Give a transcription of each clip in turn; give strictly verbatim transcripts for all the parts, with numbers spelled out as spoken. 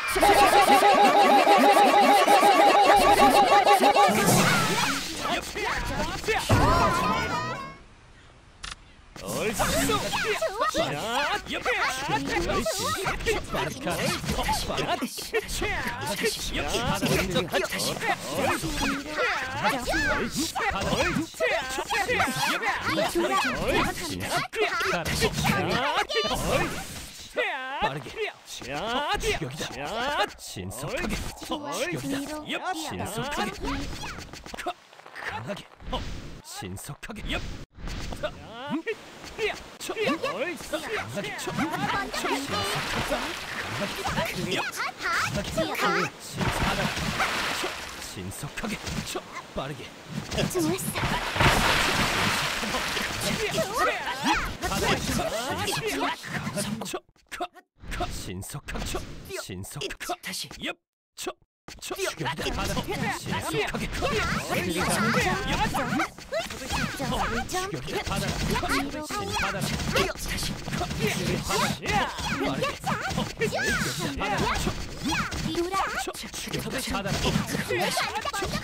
빠르게 추격이다. 신속하게 추격이다. 신속하게 강하게 신속하게 강하게 쳐 강하게 쳐 강하게 신속하게 쳐 빠르게 신속하게 쳐 신속하게 다시 엽 쳐 쳐 추격이다. 신속하게 추격이다. 받아라 신 받아라 다시 빠르게 받아라 쳐 추격이다. 받아라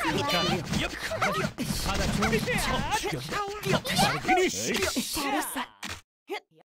엽 받아라 쳐 추격이다. 빠르게 잘했어.